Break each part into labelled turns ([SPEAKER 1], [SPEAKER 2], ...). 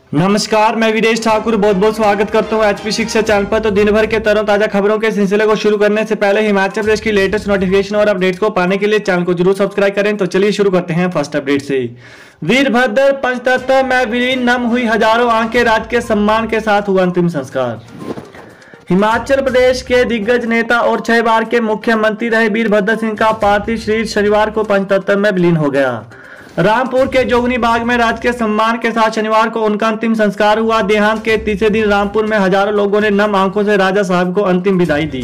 [SPEAKER 1] नमस्कार, मैं विदेश ठाकुर बहुत बहुत स्वागत करता हूं एचपी शिक्षा चैनल पर। तो दिन भर के ताजा खबरों के सिलसिले को शुरू करने से पहले हिमाचल प्रदेश की लेटेस्ट नोटिफिकेशन और अपडेट्स को पाने के लिए चैनल को जरूर सब्सक्राइब करें। तो चलिए शुरू करते हैं फर्स्ट अपडेट से। वीरभद्र पंचतत्व में विलीन, नम हुई हजारों आंखें, राज्य के सम्मान के साथ हुआ अंतिम संस्कार। हिमाचल प्रदेश के दिग्गज नेता और 6 बार के मुख्यमंत्री रहे वीरभद्र सिंह का पार्थिव शरीर शनिवार को पंचतत्व में विलीन हो गया। रामपुर के जोगनी बाग में राज्य के सम्मान के साथ शनिवार को उनका अंतिम संस्कार हुआ। देहांत के तीसरे दिन रामपुर में हजारों लोगों ने नम आंखों से राजा साहब को अंतिम विदाई दी।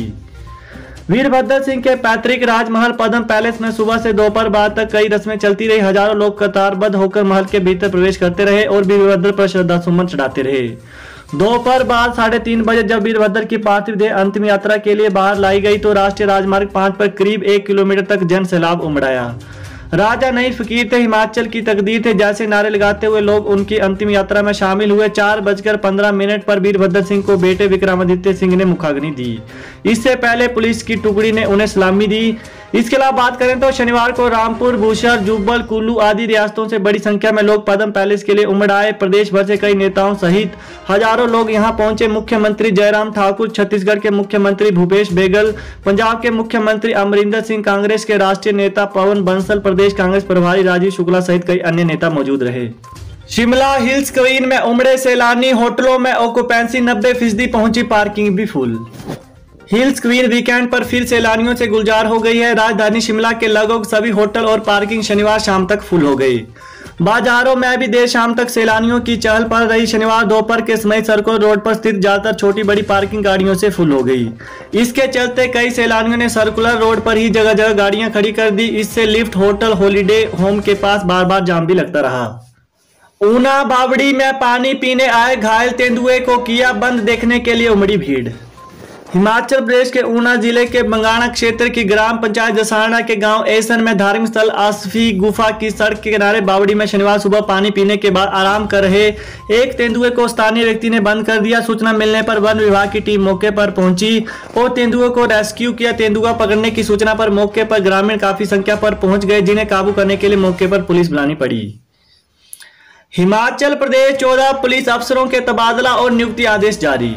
[SPEAKER 1] वीरभद्र सिंह के पैतृक राजमहल पद्म पैलेस में सुबह से दोपहर बाद तक कई रस्में चलती रही। हजारों लोग कतारबद्ध होकर महल के भीतर प्रवेश करते रहे और वीरभद्र पर श्रद्धासुमन चढ़ाते रहे। दोपहर बाद 3:30 बजे जब वीरभद्र की पार्थिव देह अंतिम यात्रा के लिए बाहर लाई गई तो राष्ट्रीय राजमार्ग 5 पर करीब 1 किलोमीटर तक जन सैलाब उमड़ा। राजा नहीं फकीर थे, हिमाचल की तकदीर थे, जैसे नारे लगाते हुए लोग उनकी अंतिम यात्रा में शामिल हुए। 4:15 पर वीरभद्र सिंह को बेटे विक्रमादित्य सिंह ने मुखाग्नि दी। इससे पहले पुलिस की टुकड़ी ने उन्हें सलामी दी। इसके अलावा बात करें तो शनिवार को रामपुर, बूसर, जुब्बल, कुल्लू आदि रियासतों से बड़ी संख्या में लोग पद्म पैलेस के लिए उमड़ आए। प्रदेश भर से कई नेताओं सहित हजारों लोग यहां पहुंचे। मुख्यमंत्री जयराम ठाकुर, छत्तीसगढ़ के मुख्यमंत्री भूपेश बेगल, पंजाब के मुख्यमंत्री अमरिंदर सिंह, कांग्रेस के राष्ट्रीय नेता पवन बंसल, प्रदेश कांग्रेस प्रभारी राजीव शुक्ला सहित कई अन्य नेता मौजूद रहे। शिमला हिल्स क्वीन में उमड़े सैलानी, होटलों में ऑक्यूपेंसी 90% पहुंची, पार्किंग भी फुल। हिल्स क्वीन वीकेंड पर फिर सैलानियों से गुलजार हो गई है। राजधानी शिमला के लगभग सभी होटल और पार्किंग शनिवार शाम तक फुल हो गई। बाजारों में भी देर शाम तक सैलानियों की चहल पहल रही। शनिवार दोपहर के समय सर्कुलर रोड पर स्थित ज्यादातर छोटी बड़ी पार्किंग गाड़ियों से फुल हो गई। इसके चलते कई सैलानियों ने सर्कुलर रोड पर ही जगह जगह गाड़ियां खड़ी कर दी। इससे लिफ्ट, होटल, हॉलीडे होम के पास बार बार जाम भी लगता रहा। ऊना बावड़ी में पानी पीने आए घायल तेंदुए को किया बंद, देखने के लिए उमड़ी भीड़। हिमाचल प्रदेश के ऊना जिले के बंगाणा क्षेत्र की ग्राम पंचायत जसाना के गांव ऐसन में धार्मिक स्थल आसफी गुफा की सड़क के किनारे बावड़ी में शनिवार सुबह पानी पीने के बाद आराम कर रहे एक तेंदुए को स्थानीय व्यक्ति ने बंद कर दिया। सूचना मिलने पर वन विभाग की टीम मौके पर पहुंची और तेंदुए को रेस्क्यू किया। तेंदुआ पकड़ने की सूचना पर मौके पर ग्रामीण काफी संख्या पर पहुंच गए, जिन्हें काबू करने के लिए मौके पर पुलिस बुलानी पड़ी। हिमाचल प्रदेश 14 पुलिस अफसरों के तबादला और नियुक्ति आदेश जारी।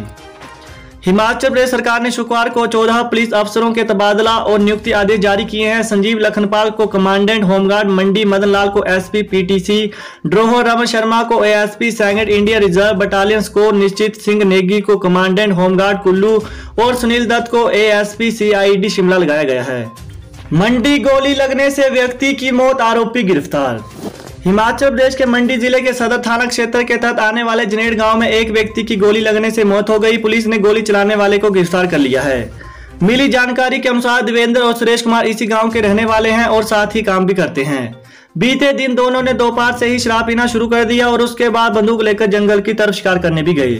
[SPEAKER 1] हिमाचल प्रदेश सरकार ने शुक्रवार को 14 पुलिस अफसरों के तबादला और नियुक्ति आदेश जारी किए हैं। संजीव लखनपाल को कमांडेंट होमगार्ड मंडी, मदन लाल को एसपी पीटीसी ड्रोहो, रमन शर्मा को ASP second Indian reserve battalion को, निश्चित सिंह नेगी को कमांडेंट होमगार्ड कुल्लू और सुनील दत्त को एएसपी सीआईडी शिमला लगाया गया है। मंडी गोली लगने से व्यक्ति की मौत, आरोपी गिरफ्तार। हिमाचल प्रदेश के मंडी जिले के सदर थाना क्षेत्र के तहत आने वाले जनेड़ गांव में एक व्यक्ति की गोली लगने से मौत हो गई। पुलिस ने गोली चलाने वाले को गिरफ्तार कर लिया है। मिली जानकारी के अनुसार देवेंद्र और सुरेश कुमार इसी गांव के रहने वाले हैं और साथ ही काम भी करते हैं। बीते दिन दोनों ने दोपहर से ही शराब पीना शुरू कर दिया और उसके बाद बंदूक लेकर जंगल की तरफ शिकार करने भी गए।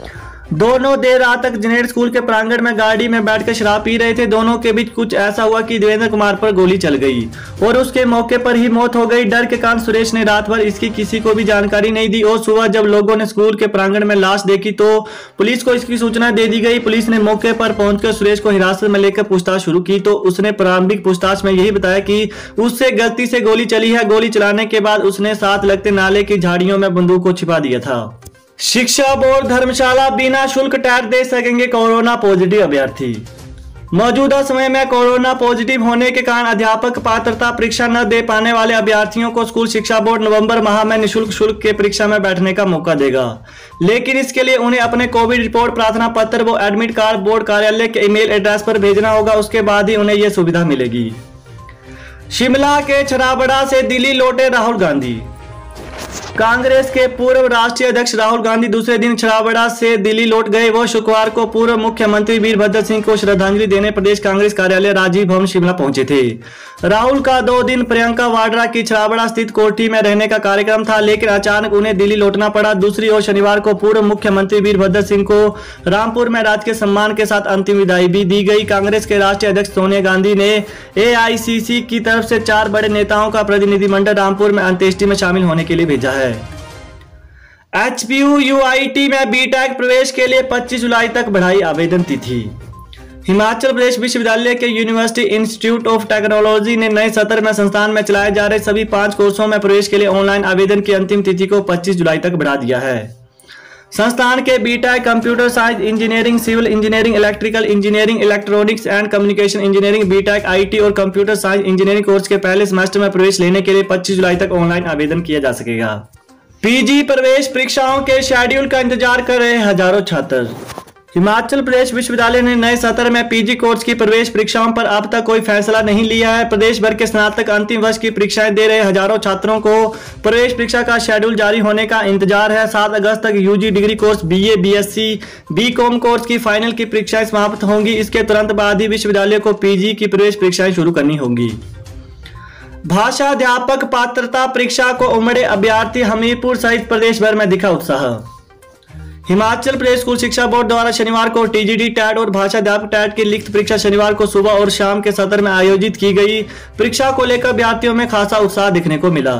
[SPEAKER 1] दोनों देर रात तक जनेड़ स्कूल के प्रांगण में गाड़ी में बैठकर शराब पी रहे थे। दोनों के बीच कुछ ऐसा हुआ कि देवेंद्र कुमार पर गोली चल गई और उसके मौके पर ही मौत हो गई। डर के कारण सुरेश ने रात भर इसकी किसी को भी जानकारी नहीं दी और सुबह जब लोगों ने स्कूल के प्रांगण में लाश देखी तो पुलिस को इसकी सूचना दे दी गई। पुलिस ने मौके पर पहुंचकर सुरेश को हिरासत में लेकर पूछताछ शुरू की तो उसने प्रारंभिक पूछताछ में यही बताया कि उससे गलती से गोली चली है। गोली चलाने के बाद उसने साथ लगते नाले की झाड़ियों में बंदूक को छिपा दिया था। शिक्षा बोर्ड धर्मशाला बिना शुल्क टैग दे सकेंगे कोरोना पॉजिटिव अभ्यर्थी। मौजूदा समय में कोरोना पॉजिटिव होने के कारण अध्यापक पात्रता परीक्षा न दे पाने वाले अभ्यर्थियों को स्कूल शिक्षा बोर्ड नवंबर माह में निःशुल्क शुल्क के परीक्षा में बैठने का मौका देगा। लेकिन इसके लिए उन्हें अपने कोविड रिपोर्ट, प्रार्थना पत्र व एडमिट कार्ड बोर्ड कार्यालय के ईमेल एड्रेस पर भेजना होगा। उसके बाद ही उन्हें यह सुविधा मिलेगी। शिमला के छराबड़ा से दिल्ली लौटे राहुल गांधी। कांग्रेस के पूर्व राष्ट्रीय अध्यक्ष राहुल गांधी दूसरे दिन छराबड़ा से दिल्ली लौट गए। वह शुक्रवार को पूर्व मुख्यमंत्री वीरभद्र सिंह को श्रद्धांजलि देने प्रदेश कांग्रेस कार्यालय राजीव भवन शिमला पहुंचे थे। राहुल का 2 दिन प्रियंका वाड्रा की छराबड़ा स्थित कोठी में रहने का कार्यक्रम था, लेकिन अचानक उन्हें दिल्ली लौटना पड़ा। दूसरी ओर शनिवार को पूर्व मुख्यमंत्री वीरभद्र सिंह को रामपुर में राजकीय के सम्मान के साथ अंतिम विदाई भी दी गई। कांग्रेस के राष्ट्रीय अध्यक्ष सोनिया गांधी ने एआईसीसी की तरफ से 4 बड़े नेताओं का प्रतिनिधिमंडल रामपुर में अंत्येष्टि में शामिल होने के लिए भेजा है। एचपीयू यूआईटी में बीटेक प्रवेश के लिए 25 जुलाई तक बढ़ाई आवेदन तिथि। हिमाचल प्रदेश विश्वविद्यालय के यूनिवर्सिटी इंस्टीट्यूट ऑफ टेक्नोलॉजी ने नए सत्र में संस्थान में चलाए जा रहे सभी 5 कोर्सों में प्रवेश के लिए ऑनलाइन आवेदन की अंतिम तिथि को 25 जुलाई तक बढ़ा दिया है। संस्थान के BTech, computer science engineering, civil engineering, electrical engineering, electronics and communication engineering, BTech, IT और कंप्यूटर साइंस इंजीनियरिंग कोर्स के पहले सेमेस्टर में प्रवेश लेने के लिए 25 जुलाई तक ऑनलाइन आवेदन किया जा सकेगा। पीजी प्रवेश परीक्षाओं के शेड्यूल का इंतजार कर रहे हजारों छात्र। हिमाचल प्रदेश विश्वविद्यालय ने नए सत्र में पीजी कोर्स की प्रवेश परीक्षाओं पर अब तक कोई फैसला नहीं लिया है। प्रदेश भर के स्नातक अंतिम वर्ष की परीक्षाएं दे रहे हजारों छात्रों को प्रवेश परीक्षा का शेड्यूल जारी होने का इंतजार है। 7 अगस्त तक UG degree course, BA, BSc, BCom course की फाइनल की परीक्षाएं समाप्त होंगी। इसके तुरंत बाद ही विश्वविद्यालय को पीजी की प्रवेश परीक्षाएं शुरू करनी होंगी। भाषा अध्यापक पात्रता परीक्षा को उमड़े अभ्यर्थी, हमीरपुर सहित प्रदेश भर में दिखा उत्साह। हिमाचल प्रदेश स्कूल शिक्षा बोर्ड द्वारा शनिवार को टीजीटी, टैट और भाषा अध्यापक टैट की लिखित परीक्षा शनिवार को सुबह और शाम के सत्र में आयोजित की गई। परीक्षा को लेकर अभ्यर्थियों में खासा उत्साह दिखने को मिला।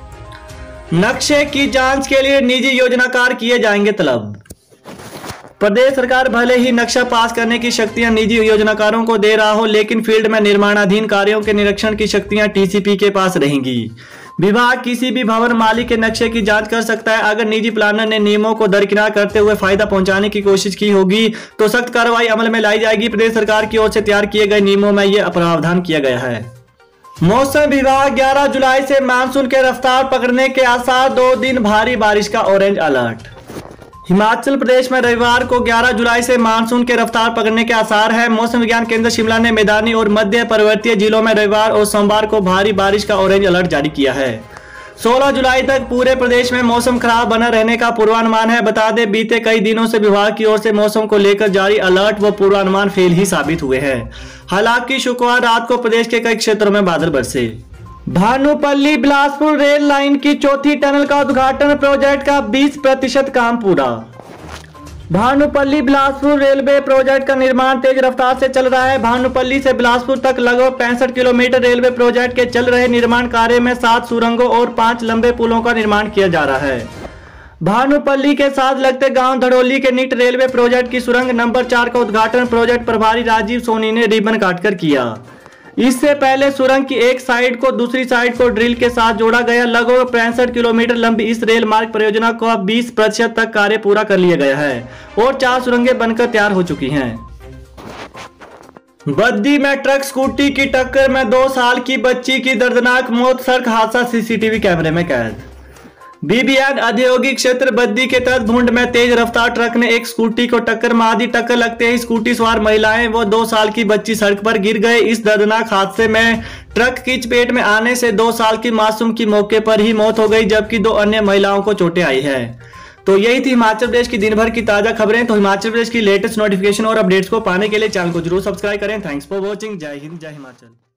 [SPEAKER 1] नक्शे की जांच के लिए निजी योजनाकार किए जाएंगे तलब। प्रदेश सरकार भले ही नक्शा पास करने की शक्तियां निजी योजनाकारों को दे रहा हो, लेकिन फील्ड में निर्माणाधीन कार्यों के निरीक्षण की शक्तियां टीसीपी के पास रहेंगी। विभाग किसी भी भवन मालिक के नक्शे की जांच कर सकता है। अगर निजी प्लानर ने नियमों को दरकिनार करते हुए फायदा पहुंचाने की कोशिश की होगी तो सख्त कार्रवाई अमल में लाई जाएगी। प्रदेश सरकार की ओर से तैयार किए गए नियमों में यह प्रावधान किया गया है। मौसम विभाग 11 जुलाई से मानसून के रफ्तार पकड़ने के आसार, 2 दिन भारी बारिश का ऑरेंज अलर्ट। हिमाचल प्रदेश में रविवार को 11 जुलाई से मानसून के रफ्तार पकड़ने के आसार है। मौसम विज्ञान केंद्र शिमला ने मैदानी और मध्य पर्वतीय जिलों में रविवार और सोमवार को भारी बारिश का ऑरेंज अलर्ट जारी किया है। 16 जुलाई तक पूरे प्रदेश में मौसम खराब बना रहने का पूर्वानुमान है। बता दें, बीते कई दिनों से विभाग की ओर से मौसम को लेकर जारी अलर्ट व पूर्वानुमान फेल ही साबित हुए हैं। हालांकि शुक्रवार रात को प्रदेश के कई क्षेत्रों में बादल बरसे। भानुपल्ली बिलासपुर रेल लाइन की चौथी टनल का उद्घाटन, प्रोजेक्ट का 20% काम पूरा। भानुपल्ली बिलासपुर रेलवे प्रोजेक्ट का निर्माण तेज रफ्तार से चल रहा है। भानुपल्ली से बिलासपुर तक लगभग 65 किलोमीटर रेलवे प्रोजेक्ट के चल रहे निर्माण कार्य में 7 सुरंगों और 5 लंबे पुलों का निर्माण किया जा रहा है। भानुपल्ली के साथ लगते गांव धड़ोली के निकट रेलवे प्रोजेक्ट की सुरंग नंबर 4 का उद्घाटन प्रोजेक्ट प्रभारी राजीव सोनी ने रिबन काटकर किया। इससे पहले सुरंग की एक साइड को दूसरी साइड को ड्रिल के साथ जोड़ा गया। लगभग 65 किलोमीटर लंबी इस रेल मार्ग परियोजना को अब 20% तक कार्य पूरा कर लिया गया है और 4 सुरंगें बनकर तैयार हो चुकी हैं। बद्दी में ट्रक स्कूटी की टक्कर में 2 साल की बच्ची की दर्दनाक मौत, सड़क हादसा सीसीटीवी कैमरे में कैद। बीबीएन औद्योगिक क्षेत्र बद्दी के तहत भुंड में तेज रफ्तार ट्रक ने एक स्कूटी को टक्कर मार दी। टक्कर लगते ही स्कूटी सवार महिलाएं व 2 साल की बच्ची सड़क पर गिर गए। इस दर्दनाक हादसे में ट्रक की चपेट में आने से 2 साल की मासूम की मौके पर ही मौत हो गई, जबकि 2 अन्य महिलाओं को चोटें आई है। तो यही थी हिमाचल प्रदेश की दिन भर की ताजा खबरें। तो हिमाचल प्रदेश की लेटेस्ट नोटिफिकेशन और अपडेट्स को पाने के लिए चैनल को जरूर सब्सक्राइब करें। Thanks for watching. जय हिंद, जय हिमाचल।